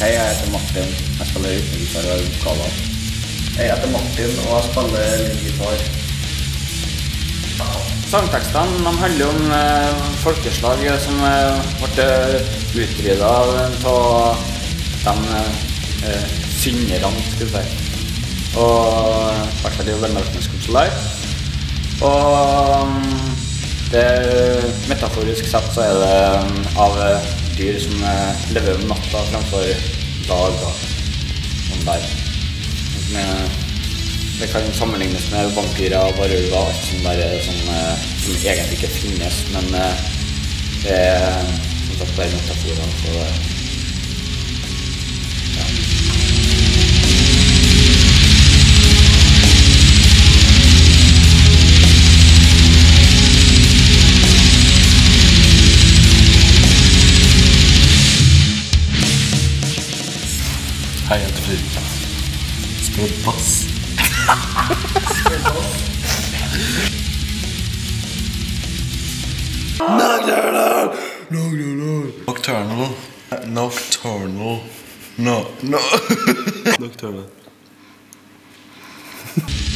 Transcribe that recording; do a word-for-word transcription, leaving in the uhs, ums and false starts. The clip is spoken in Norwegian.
Hei, jeg heter Martin. Jeg spiller rytmegitar og vokaler. Hei, jeg heter Martin, og jeg spiller gitar. Sangtekstene de handler om eh, folkeslag som eh, ble utryddet av de eh, synderne, skulle jeg si. Og i hvert fall i Vennmarkens kulturlær. Og det, metaforisk sett så er det av dyr som lever om natta fremfor dag og sånn der. Det kan sammenlignes med vampyrer og varulver og alt sånt der som, som egentlig ikke finnes, men det er som sagt bare metaforer, så det, ja. Hei, jeg heter Fredrik. Spiller bass. Nocturnal! Nocturnal! Nocturnal. Nocturnal. No, no. Nocturnal.